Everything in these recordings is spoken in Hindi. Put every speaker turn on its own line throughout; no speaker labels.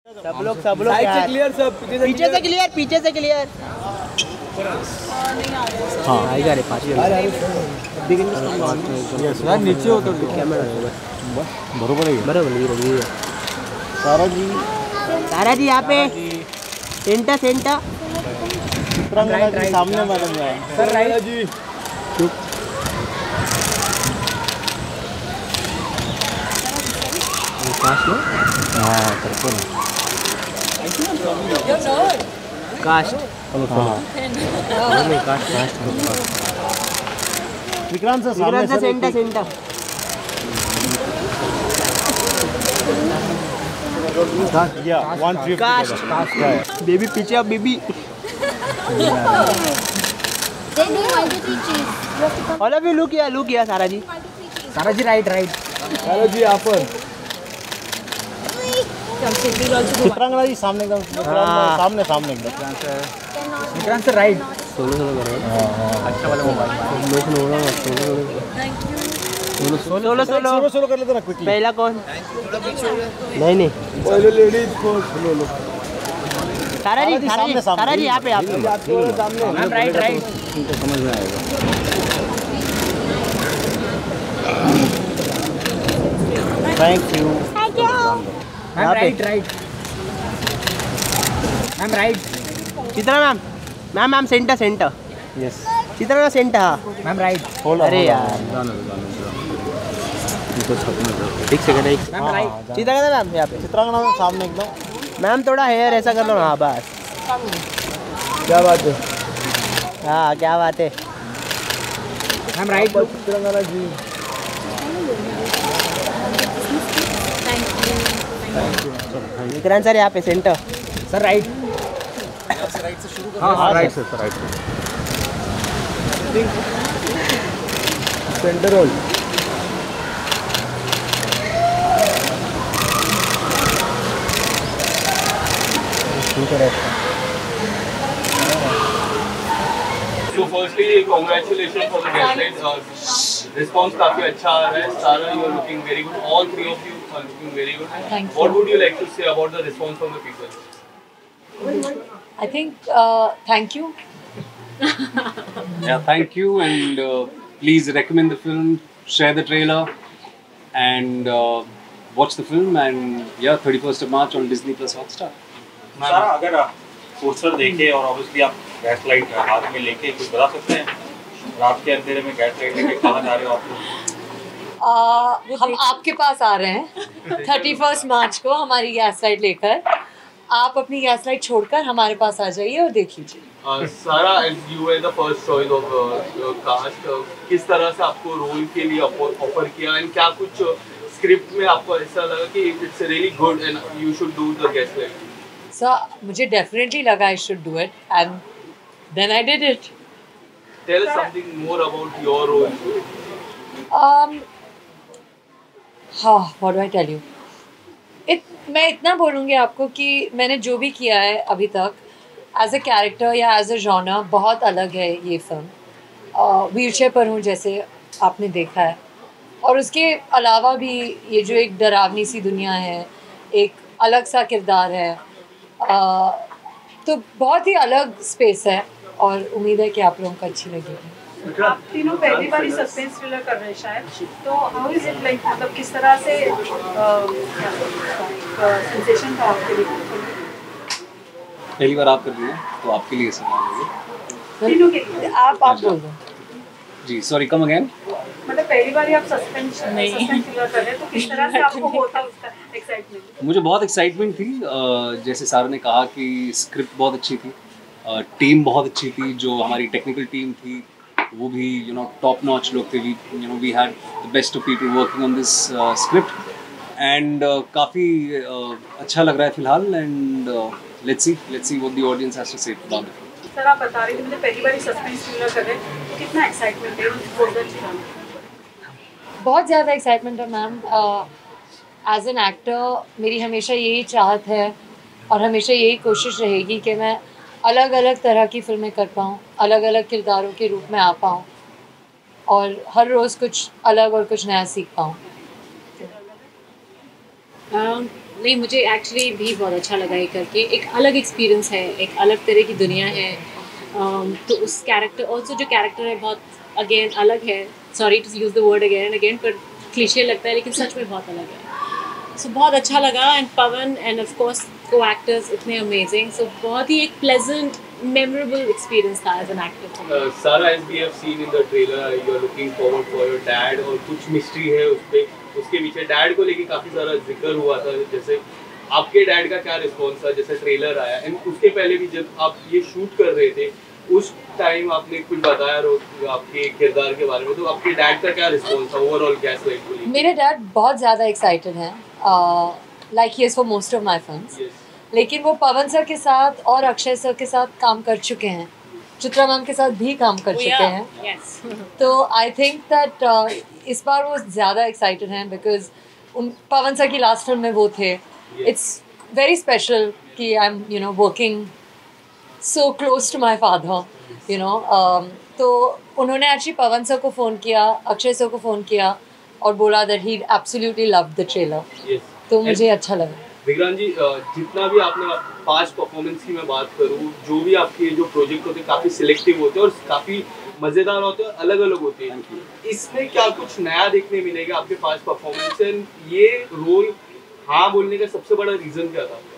सब लोग
साइड से क्लियर, सब
पीछे से क्लियर हाँ आएगा रे पाँच
यार नीचे हो तो
कैमरा
बरोबर है
बराबर सारा जी यहाँ पे सेंटर
सामने मैडम सर राइट जी
कास्ट
विक्रांत सर सामने सर
सेंटर
yeah 150
बेबी पीछे अब baby all of you look या सारा जी राइट
हेलो जी यहाँ पर चित्रांगना जी सामने एकदम सामने एकदम
विक्रांत सर राइट सोलो अच्छा वाला मोबाइल सोलो
कर लेते ना क्विकली
पहला कौन नहीं
पहले लेडीज को लो
सारा जी यहाँ पे
सामने
राइट
समझ में आएगा thank you
right Chitra ma'am centre
yes
Chitra ma'am centre हाँ
मैम राइट
अरे यार एक सेकंड चित्रा मैम यहाँ पे
चित्रांगना सामने एकदम
मैम थोड़ा हेयर ऐसा कर लो ना हाँ बस
क्या बात है
हाँ क्या बात है
ma'am right Chitrangana ji
Vikrant sir यहाँ पे सेंटर
सर राइट हाँ right sir right centre role
So firstly, congratulations for the guest. Response काफी अच्छा आ रहा है. Sara, you are looking very good. All three of you are looking very good.
Thank you.
What would you like to say about the response from the people?
I think thank you.
Yeah, thank you, and please recommend the film, share the trailer, and watch the film. And yeah, 31st of March on Disney Plus Hotstar.
सारा अगर आप पोस्टर देखे और ऑब्वियसली आप गैस लाइट हाथ में लेके कुछ बता सकते हैं रात के अंधेरे में गैस लाइट लेके कहाँ जा रहे हो आप लोग?
हम आपके पास आ रहे हैं 31 मार्च को हमारी गैस लाइट लेकर. आप अपनी गैस लाइट छोड़कर हमारे पास आ जाइए और देख लीजिए.
Sara, as you were the first choice of cast, किस तरह से आपको रोल के लिए ऑफर किया एंड क्या कुछ स्क्रिप्ट में आपको ऐसा लगा कि it's really good and you should do the guest light?
Sir मुझे डेफिनेटली लगा I should do it and then I did it.
Tell us something more about your role.
What do I tell you? मैं इतना बोलूँगी आपको कि मैंने जो भी किया है अभी तक एज अ कैरेक्टर या एज अ जॉनर बहुत अलग है ये फिल्म. व्हीलचेयर पर हूँ जैसे आपने देखा है, और उसके अलावा भी ये जो एक डरावनी सी दुनिया है, एक अलग सा किरदार है, तो बहुत ही अलग स्पेस है और उम्मीद है कि आप लोगों को अच्छी लगेगी.
आप तीनों पहली बार ही सस्पेंस थ्रिलर कर रहे हैं शायद, तो हाउ इज इट लाइक, मतलब किस तरह से सेंसेशन था आपके लिए?
पहली बार आप कर रही हैं तो आपके लिए सवाल है.
तीनों के लिए
आप बोल दो
जी. Sorry, come again.
मतलब पहली बार ही आप सस्पेंस थ्रिलर कर रहे हैं, तो किस तरह से आपको होता उसका एक्साइटमेंट?
मुझे बहुत एक्साइटमेंट थी. जैसे सारा ने कहा कि स्क्रिप्ट बहुत अच्छी थी, टीम बहुत अच्छी थी, जो हमारी टेक्निकल टीम थी वो भी टॉप नॉच लोग थे. We had the best of people working on this script and काफ़ी अच्छा लग रहा है फिलहाल. And let's see what the audience has to say about it.
Sir आप बता रहे थे मुझे पहली बार ही सस्पेंस थ्रिलर कर रहे हैं, कितना एक्साइटमेंट है?
बहुत ज़्यादा एक्साइटमेंट है मैम. एज एन एक्टर मेरी हमेशा यही चाहत है और हमेशा यही कोशिश रहेगी कि मैं अलग अलग तरह की फिल्में कर पाऊँ, अलग अलग किरदारों के रूप में आ पाऊँ और हर रोज़ कुछ अलग और कुछ नया सीख पाऊँ. नहीं, मुझे एक्चुअली भी बहुत अच्छा लगा ये करके। एक अलग एक्सपीरियंस है, एक अलग तरह की दुनिया है। तो उस कैरेक्टर, ऑल्सो जो कैरेक्टर है बहुत अगेन अलग है। Sorry to use the word again and again, पर क्लीशे लगता है लेकिन सच में बहुत अलग है। सो बहुत अच्छा लगा। And Pawan and of course को एक्टर्स इतने अमेजिंग। सो बहुत ही एक प्लेजेंट मेमोरेबल एक्सपीरियंस था as an actor.
Sara, as we have seen in the trailer, you are looking forward for your dad, और कुछ मिस्ट्री है उसके पीछे। डैड को लेके काफ़ी सारा जिक्र हुआ था, जैसे आपके डैड का क्या रिस्पॉन्स था जैसे ट्रेलर आया, एंड उसके पहले भी जब आप ये शूट कर रहे थे उस टाइम आपने कुछ बताया आपके किरदार के बारे में, तो आपके डैड का क्या रिस्पॉन्स था ओवरऑल गैसलाइट को लेके?
मेरे डैड बहुत ज़्यादा एक्साइटेड हैं, like he is for most of my films. लेकिन वो पवन सर के साथ और अक्षय सर के साथ काम कर चुके हैं, चित्रा मैम के साथ भी काम कर चुके हैं। तो आई थिंक दैट इस बार वो ज़्यादा एक्साइटेड हैं बिकॉज पवन सर की लास्ट फिल्म में वो थे। इट्स वेरी स्पेशल कि I am you know working so close to my father, you know. तो उन्होंने एक्चुअली पवन सर को फ़ोन किया, अक्षय सर को फ़ोन किया और बोला that he absolutely love the trailer. तो मुझे अच्छा लगा।
विक्रांत जी, जितना भी आपने पास्ट परफॉर्मेंस की मैं बात करूँ, जो भी आपके जो प्रोजेक्ट होते हैं काफ़ी सिलेक्टिव होते हैं और काफ़ी मज़ेदार होते हैं, अलग अलग होते हैं। इसमें क्या कुछ नया देखने मिलेगा आपके पास्ट परफॉर्मेंस? एंड ये रोल हाँ बोलने का सबसे बड़ा रीज़न क्या था?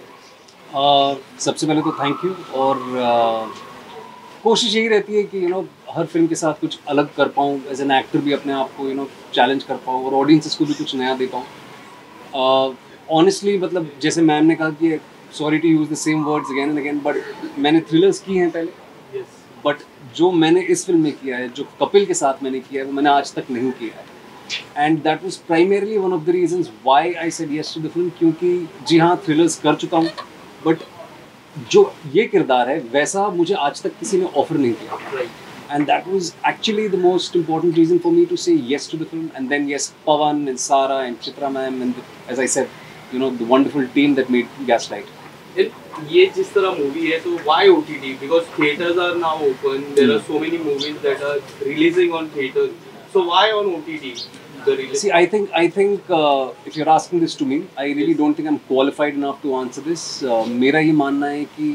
सबसे पहले तो थैंक यू। और कोशिश यही रहती है कि हर फिल्म के साथ कुछ अलग कर पाऊँ, एज एन एक्टर भी अपने आप को चैलेंज कर पाऊँ और ऑडियंसेस को भी कुछ नया दे पाऊँ। ऑनेस्टली मतलब जैसे मैम ने कहा कि sorry to use the same words again and again, but मैंने थ्रिलर्स की हैं पहले, बट जो मैंने इस फिल्म में किया है, जो कपिल के साथ मैंने किया है, वो मैंने आज तक नहीं किया है। And that was primarily one of the reasons why I said yes to the film, क्योंकि जी हाँ थ्रिलर्स कर चुका हूँ, बट जो ये किरदार है वैसा मुझे आज तक किसी ने ऑफर नहीं किया। And that was actually the most important reason for me to say yes to the film. And then yes, Pawan and Sara and Chitra ma'am and as I said, the wonderful team that made Gaslight.
ये जिस तरह मूवी है, तो why OTT? Because theaters are now open. There are so many movies that are releasing on theaters. So why on OTT? The release?
See, I think if you're asking this to me, I really don't think I'm qualified enough to answer this. मेरा ये मानना है कि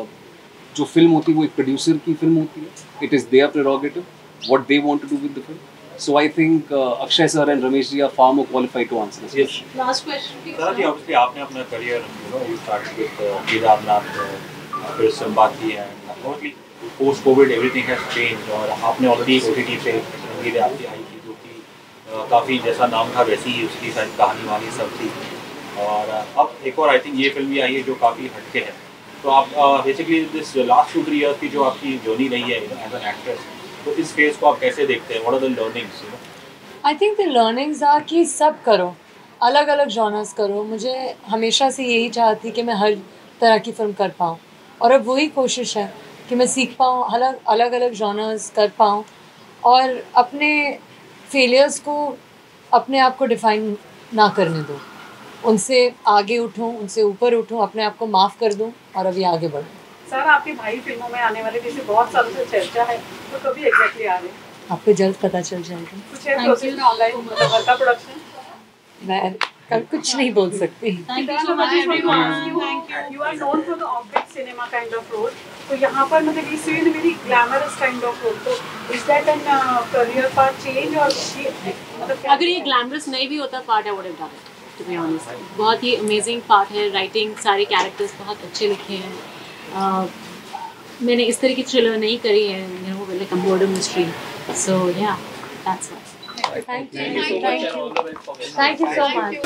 जो फिल्म होती है वो एक प्रोड्यूसर की फिल्म होती है। It is their prerogative what they want to do with the film. So I think Akshay sir and Ramesh ji are far more qualified to answer this.
Last question please.
Sir ji, obviously आपने अपना career you started with Kedarnath, फिर संबाती and obviously post covid everything has change, और आपने ऑलरेडी OTT पे उम्मीदें आपकी आई थी जो कि काफ़ी जैसा नाम था वैसी ही उसकी शायद कहानी वाली सब थी। और अब एक और आई थिंक ये फिल्म भी आई है जो काफ़ी हटके है। तो आप बेसिकली दिस लास्ट 2-3 ईयर्स की जो आपकी जर्नी रही है एज एन एक्ट्रेस, तो इस फेज को आप कैसे देखते हैं? What are the learnings?
I think the learnings are कि सब करो, अलग अलग जॉनर्स करो। मुझे हमेशा से यही चाहती कि मैं हर तरह की फ़िल्म कर पाऊँ, और अब वही कोशिश है कि मैं सीख पाऊँ, अलग अलग जॉनर्स कर पाऊँ और अपने फेलियर्स को अपने आप को डिफ़ाइन ना करने दूँ, उनसे आगे उठूं, उनसे ऊपर उठूं, अपने आप को माफ़ कर दूं और अभी आगे बढ़ूं।
सर, आपके भाई फिल्मों में आने वाले जैसे बहुत सालों से चर्चा है, तो कभी एग्जैक्टली आ रहे हैं?
आपको जल्द पता चल जाएगा।
कुछ है प्रोसेस में ऑनलाइन मतलब घर का प्रोडक्शन?
मैं कल कुछ नहीं बोल सकती।
Thank you so much everyone. You are known for the off-beat cinema kind of role. तो यहाँ पर मतलब we see a very glamorous kind of role. तो is that an career path change or मतलब
अगर ये ग्लैमरस नहीं भी होता part, I would have done it. To be honest, बहुत ही अमेजिंग पार्ट है। राइटिंग, सारे कैरेक्टर्स बहुत अच्छे लिखे हैं। मैंने इस तरह की थ्रिलर नहीं करी है, like a murder mystery. So yeah that's why. Thank you so much.
Happy birthday.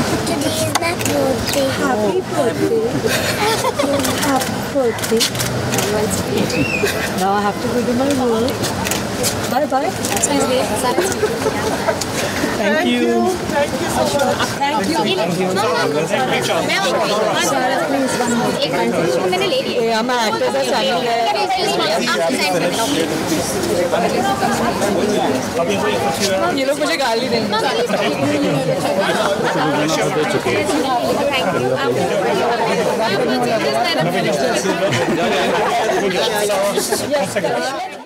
Happy birthday.
Now I have to go to my work. Bye bye.
Thank you.
Thank you so much.
Thank you. मैंने ले लिया।
Yeah, मैं actor का channel है। ये लोग मुझे गाली देंगे।
Thank you.